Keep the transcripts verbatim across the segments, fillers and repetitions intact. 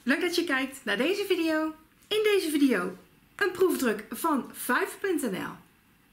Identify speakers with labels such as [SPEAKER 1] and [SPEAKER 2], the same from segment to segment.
[SPEAKER 1] Leuk dat je kijkt naar deze video. In deze video een proefdruk van vijf punt n l.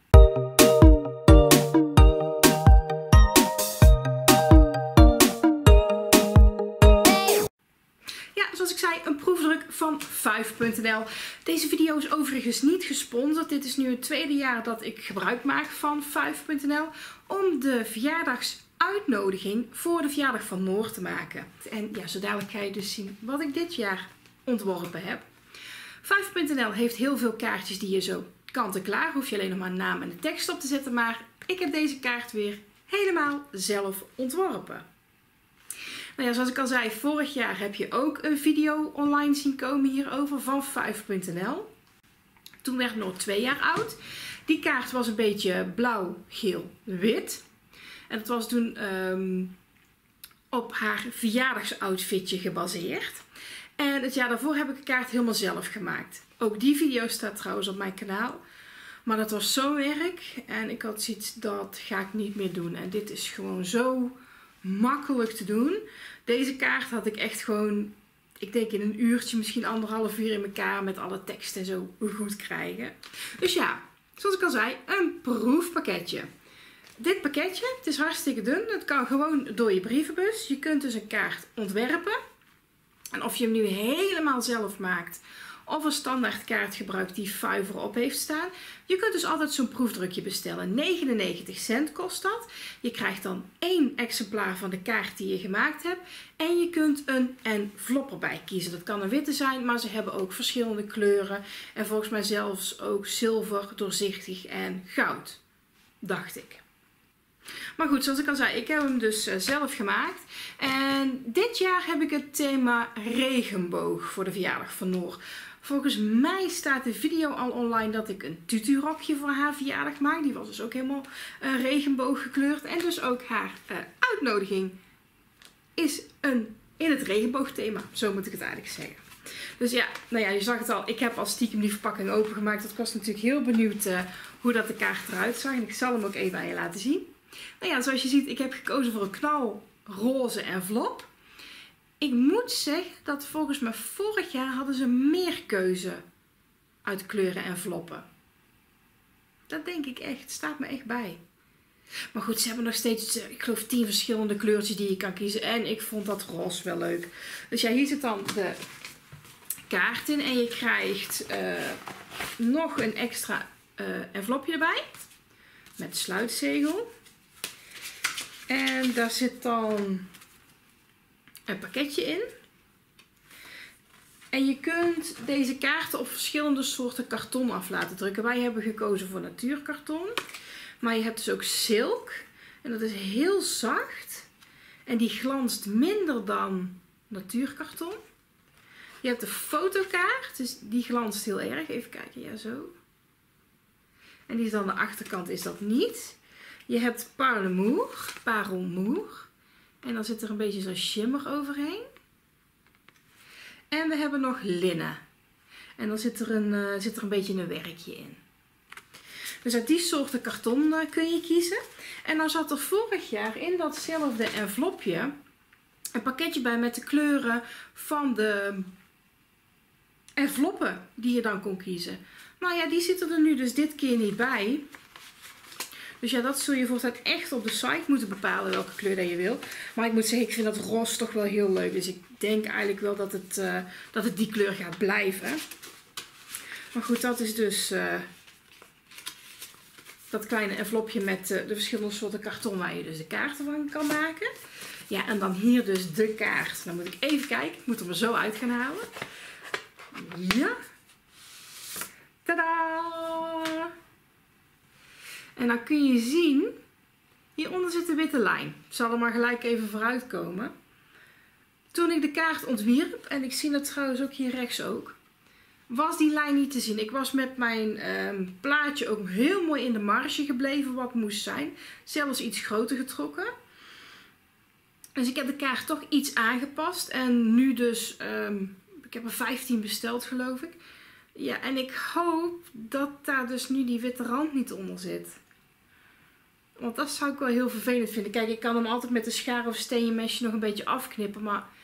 [SPEAKER 1] Ja, zoals ik zei, een proefdruk van vijf punt n l. Deze video is overigens niet gesponsord. Dit is nu het tweede jaar dat ik gebruik maak van vijf punt n l om de verjaardagsuitnodiging voor de verjaardag van Noor te maken. En ja, zo dadelijk ga je dus zien wat ik dit jaar ontworpen heb. vijf punt n l heeft heel veel kaartjes die je zo kant en klaar. Hoef je alleen nog maar een naam en de tekst op te zetten. Maar ik heb deze kaart weer helemaal zelf ontworpen. Nou ja, zoals ik al zei, vorig jaar heb je ook een video online zien komen hierover van vijf punt n l. Toen werd Noor twee jaar oud. Die kaart was een beetje blauw, geel, wit. En dat was toen um, op haar verjaardagsoutfitje gebaseerd. En het jaar daarvoor heb ik de kaart helemaal zelf gemaakt. Ook die video staat trouwens op mijn kanaal. Maar dat was zo'n werk. En ik had zoiets, dat ga ik niet meer doen. En dit is gewoon zo makkelijk te doen. Deze kaart had ik echt gewoon, ik denk in een uurtje, misschien anderhalf uur in elkaar met alle tekst en zo goed krijgen. Dus ja, zoals ik al zei, een proefpakketje. Dit pakketje, het is hartstikke dun. Het kan gewoon door je brievenbus. Je kunt dus een kaart ontwerpen. En of je hem nu helemaal zelf maakt of een standaard kaart gebruikt die vijf erop heeft staan. Je kunt dus altijd zo'n proefdrukje bestellen. negenennegentig cent kost dat. Je krijgt dan één exemplaar van de kaart die je gemaakt hebt. En je kunt een envelop erbij kiezen. Dat kan een witte zijn, maar ze hebben ook verschillende kleuren. En volgens mij zelfs ook zilver, doorzichtig en goud. Dacht ik. Maar goed, zoals ik al zei, ik heb hem dus zelf gemaakt. En dit jaar heb ik het thema regenboog voor de verjaardag van Noor. Volgens mij staat de video al online dat ik een tuturokje voor haar verjaardag maak. Die was dus ook helemaal uh, regenboog gekleurd. En dus ook haar uh, uitnodiging is een, in het regenboogthema. Zo moet ik het eigenlijk zeggen. Dus ja, nou ja, je zag het al. Ik heb al stiekem die verpakking opengemaakt. Dat was natuurlijk heel benieuwd uh, hoe dat de kaart eruit zag. En ik zal hem ook even aan je laten zien. Nou ja, zoals je ziet, ik heb gekozen voor een knalroze envelop. Ik moet zeggen dat volgens mij vorig jaar hadden ze meer keuze uit kleuren enveloppen. Dat denk ik echt. Het staat me echt bij. Maar goed, ze hebben nog steeds, ik geloof, tien verschillende kleurtjes die je kan kiezen. En ik vond dat roze wel leuk. Dus ja, hier zit dan de kaart in. En je krijgt uh, nog een extra uh, envelopje erbij. Met sluitzegel. En daar zit dan een pakketje in. En je kunt deze kaarten op verschillende soorten karton af laten drukken. Wij hebben gekozen voor natuurkarton. Maar je hebt dus ook silk. En dat is heel zacht. En die glanst minder dan natuurkarton. Je hebt de fotokaart. Dus die glanst heel erg. Even kijken. Ja, zo. En die is dan de achterkant, is dat niet. Je hebt parlemoer, parelmoer. En dan zit er een beetje zo'n shimmer overheen. En we hebben nog linnen. En dan zit er een, uh, zit er een beetje een werkje in. Dus uit die soorten karton uh, kun je kiezen. En dan zat er vorig jaar in datzelfde envelopje een pakketje bij met de kleuren van de enveloppen die je dan kon kiezen. Nou ja, die zitten er nu dus dit keer niet bij. Dus ja, dat zul je voortaan echt op de site moeten bepalen welke kleur dat je wil. Maar ik moet zeggen, ik vind dat roze toch wel heel leuk. Dus ik denk eigenlijk wel dat het, uh, dat het die kleur gaat blijven. Maar goed, dat is dus uh, dat kleine envelopje met uh, de verschillende soorten karton waar je dus de kaarten van kan maken. Ja, en dan hier dus de kaart. Dan moet ik even kijken. Ik moet hem er zo uit gaan halen. Ja. Tadaa! En dan kun je zien, hieronder zit de witte lijn. Ik zal er maar gelijk even vooruit komen. Toen ik de kaart ontwierp, en ik zie dat trouwens ook hier rechts ook, was die lijn niet te zien. Ik was met mijn um, plaatje ook heel mooi in de marge gebleven wat moest zijn. Zelfs iets groter getrokken. Dus ik heb de kaart toch iets aangepast. En nu dus, um, ik heb er vijftien besteld geloof ik. Ja, en ik hoop dat daar dus nu die witte rand niet onder zit. Want dat zou ik wel heel vervelend vinden. Kijk, ik kan hem altijd met een schaar of steenmesje nog een beetje afknippen. Maar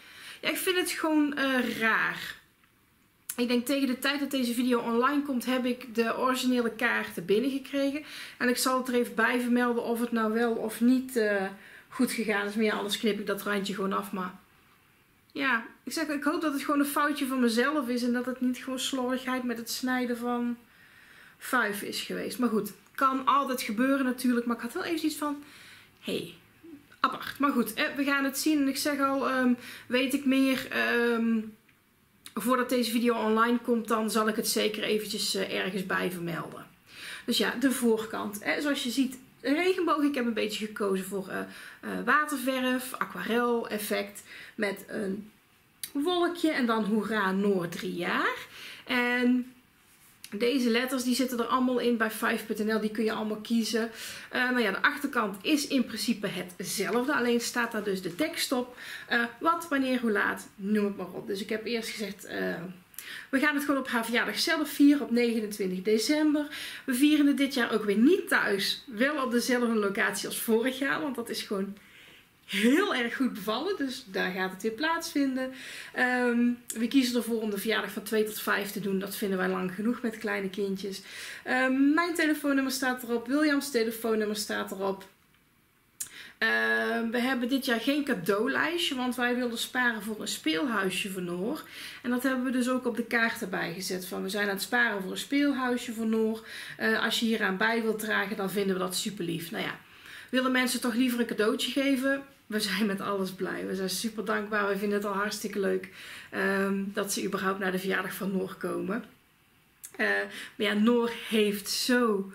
[SPEAKER 1] Ja, ik vind het gewoon uh, raar. Ik denk tegen de tijd dat deze video online komt, heb ik de originele kaarten binnengekregen. En ik zal het er even bij vermelden of het nou wel of niet uh, goed gegaan is. Maar ja, anders knip ik dat randje gewoon af. Maar ja, ik zeg, ik hoop dat het gewoon een foutje van mezelf is. En dat het niet gewoon slordigheid met het snijden van vijf is geweest. Maar goed, kan altijd gebeuren natuurlijk. Maar ik had wel even iets van, hé, hey, apart. Maar goed, we gaan het zien. En ik zeg al, um, weet ik meer... Um, Voordat deze video online komt, dan zal ik het zeker eventjes uh, ergens bij vermelden. Dus ja, de voorkant. Hè, zoals je ziet, een regenboog. Ik heb een beetje gekozen voor uh, uh, waterverf, aquarel effect. Met een wolkje en dan hoera Noor drie jaar. En deze letters die zitten er allemaal in bij vijf punt n l. Die kun je allemaal kiezen. Uh, nou ja, de achterkant is in principe hetzelfde. Alleen staat daar dus de tekst op. Uh, wat, wanneer, hoe laat, noem het maar op. Dus ik heb eerst gezegd... Uh, we gaan het gewoon op haar verjaardag zelf vieren op negenentwintig december. We vieren het dit jaar ook weer niet thuis. Wel op dezelfde locatie als vorig jaar. Want dat is gewoon... heel erg goed bevallen, dus daar gaat het weer plaatsvinden. Um, we kiezen ervoor om de verjaardag van twee tot vijf te doen. Dat vinden wij lang genoeg met kleine kindjes. Um, mijn telefoonnummer staat erop. Williams telefoonnummer staat erop. Uh, we hebben dit jaar geen cadeaulijstje, want wij wilden sparen voor een speelhuisje voor Noor. En dat hebben we dus ook op de kaart erbij gezet. Van we zijn aan het sparen voor een speelhuisje voor Noor. Uh, als je hier aan bij wilt dragen, dan vinden we dat super lief. Nou ja, willen mensen toch liever een cadeautje geven? We zijn met alles blij. We zijn super dankbaar. We vinden het al hartstikke leuk um, dat ze überhaupt naar de verjaardag van Noor komen. Uh, maar ja, Noor heeft zo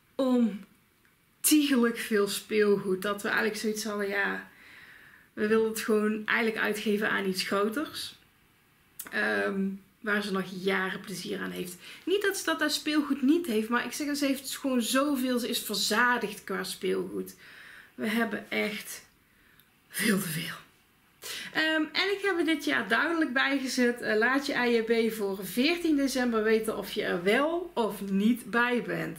[SPEAKER 1] ontiegelijk veel speelgoed. Dat we eigenlijk zoiets hadden, ja, we willen het gewoon eigenlijk uitgeven aan iets groters. Um, waar ze nog jaren plezier aan heeft. Niet dat ze dat aan speelgoed niet heeft, maar ik zeg, ze heeft gewoon zoveel. Ze is verzadigd qua speelgoed. We hebben echt... veel te veel. Um, en ik heb er dit jaar duidelijk bijgezet. Uh, laat je A J B voor veertien december weten of je er wel of niet bij bent.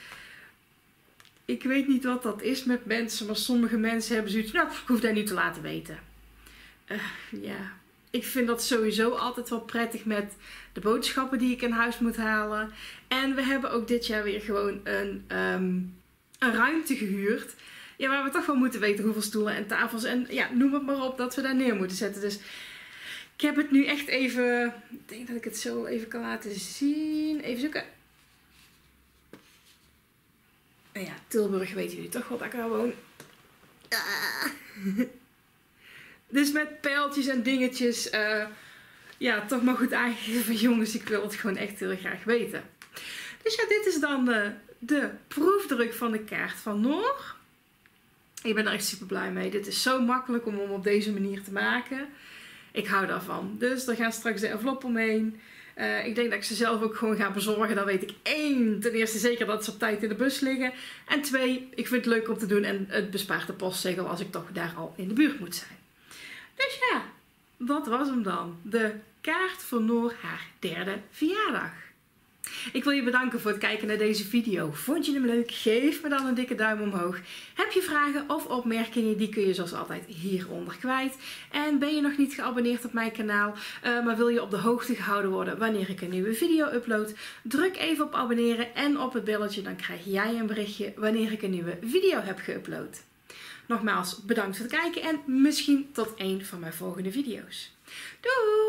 [SPEAKER 1] Ik weet niet wat dat is met mensen. Maar sommige mensen hebben zoiets. Nou, ik hoef dat niet te laten weten. Uh, ja. Ik vind dat sowieso altijd wel prettig met de boodschappen die ik in huis moet halen. En we hebben ook dit jaar weer gewoon een, um, een ruimte gehuurd. Ja, waar we toch wel moeten weten hoeveel stoelen en tafels en ja, noem het maar op dat we daar neer moeten zetten. Dus ik heb het nu echt even, ik denk dat ik het zo even kan laten zien. Even zoeken. Nou ja, Tilburg weten jullie toch wel dat ik daar woon. Ah. Dus met pijltjes en dingetjes, uh, ja, toch maar goed aangegeven van jongens, ik wil het gewoon echt heel graag weten. Dus ja, dit is dan de, de proefdruk van de kaart van Noor. Ik ben er echt super blij mee. Dit is zo makkelijk om hem op deze manier te maken. Ik hou daarvan. Dus er gaan straks de enveloppen omheen. Uh, ik denk dat ik ze zelf ook gewoon ga bezorgen. Dan weet ik één, ten eerste zeker dat ze op tijd in de bus liggen. En twee, ik vind het leuk om te doen. En het bespaart de postzegel als ik toch daar al in de buurt moet zijn. Dus ja, dat was hem dan. De kaart voor Noor haar derde verjaardag. Ik wil je bedanken voor het kijken naar deze video. Vond je hem leuk? Geef me dan een dikke duim omhoog. Heb je vragen of opmerkingen? Die kun je zoals altijd hieronder kwijt. En ben je nog niet geabonneerd op mijn kanaal, uh, maar wil je op de hoogte gehouden worden wanneer ik een nieuwe video upload? Druk even op abonneren en op het belletje, dan krijg jij een berichtje wanneer ik een nieuwe video heb geüpload. Nogmaals bedankt voor het kijken en misschien tot een van mijn volgende video's. Doei!